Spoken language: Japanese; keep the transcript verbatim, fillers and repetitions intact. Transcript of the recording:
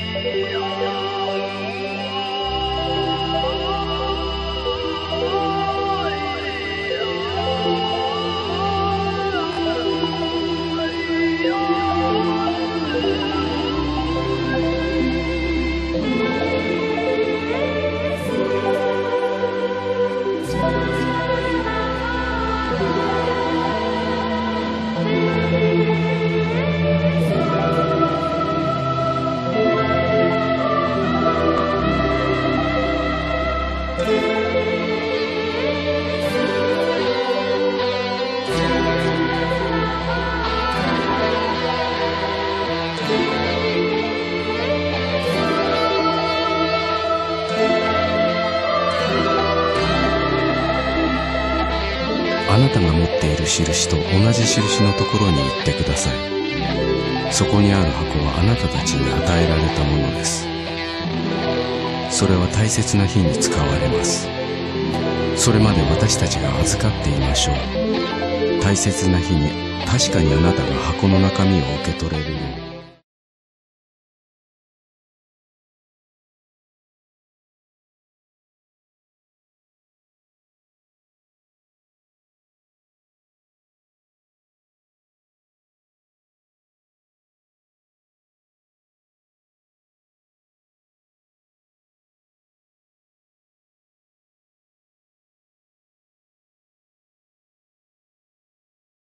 あなたが持っている印と同じ印のところに行ってください。そこにある箱はあなたたちに与えられたものです。それは大切な日に使われます。それまで私たちが預かっていましょう。大切な日に確かにあなたが箱の中身を受け取れるように。